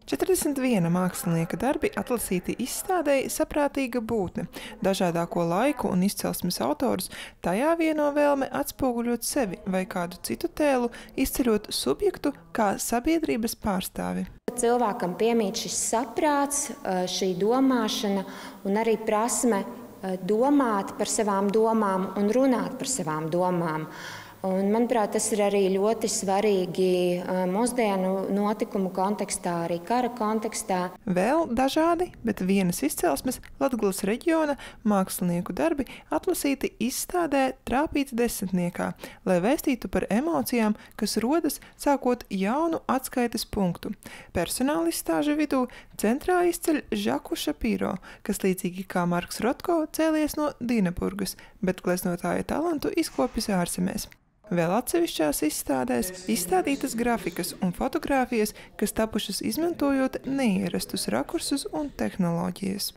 41 mākslinieka darbi atlasīti izstādei Saprātīga būtne. Dažādāko laiku un izcelsmes autorus tajā vieno vēlme atspoguļot sevi vai kādu citu tēlu, izceļot subjektu kā sabiedrības pārstāvi. Cilvēkam piemīt šis saprāts, šī domāšana un arī prasme domāt par savām domām un runāt par savām domām. Un, manuprāt, tas ir arī ļoti svarīgi mūsdienu notikumu kontekstā, arī kara kontekstā. Vēl dažādi, bet vienas izcelsmes Latgales reģiona mākslinieku darbi atlasīti izstādē Trāpīts desmitniekā, lai vēstītu par emocijām, kas rodas sākot jaunu atskaites punktu. Personāla izstāžu vidū centrā izceļ Žaku Šapīro, kas līdzīgi kā Marks Rotko cēlies no Dīneburgas, bet gleznotāja talantu izkopis ārzemēs. Vēl atsevišķās izstādēs izstādītas grafikas un fotogrāfijas, kas tapušas izmantojot neierastus rakursus un tehnoloģijas.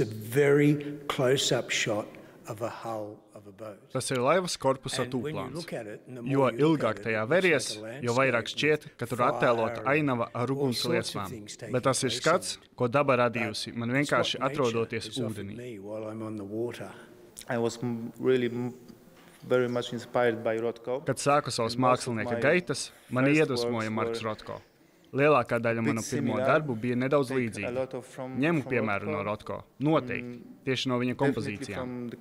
Tas ir laivas korpusa tūplāns. Jo ilgāk tajā veries, jo vairāk šķiet, ka tur attēlota ainava ar uguns liesmām. Bet tas ir skats, ko daba radījusi man vienkārši atrodoties ūdenī. Kad sāku savas mākslinieka gaitas, mani iedvesmoja Marks Rotko. Lielākā daļa manu pirmo darbu bija nedaudz līdzīga. Ņemu piemēru no Rotko. Noteikti. Tieši no viņa kompozīcijām.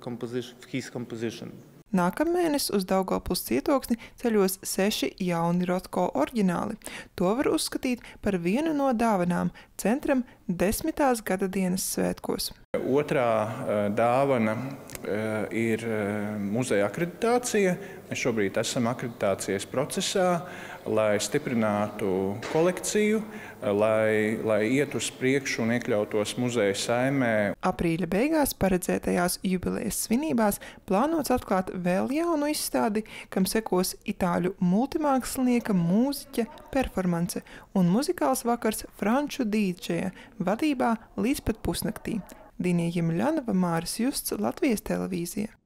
Nākamēnes uz Daugavpils cietoksni ceļos 6 jauni Rotko oriģināli. To var uzskatīt par vienu no dāvanām centram 10. gadadienas svētkos. Otrā dāvana ir muzeja akreditācija. Mēs šobrīd esam akreditācijas procesā, lai stiprinātu kolekciju, lai iet uz priekšu un iekļautos muzeja saimē. Aprīļa beigās paredzētajās jubilejas svinībās plānots atklāt vēl jaunu izstādi, kam sekos itāļu multimākslinieka mūziķa performance un muzikāls vakars franču dīdžeja vadībā līdz pat pusnaktī. Dinija Jemļanova, Māris Justs, Latvijas televīzija.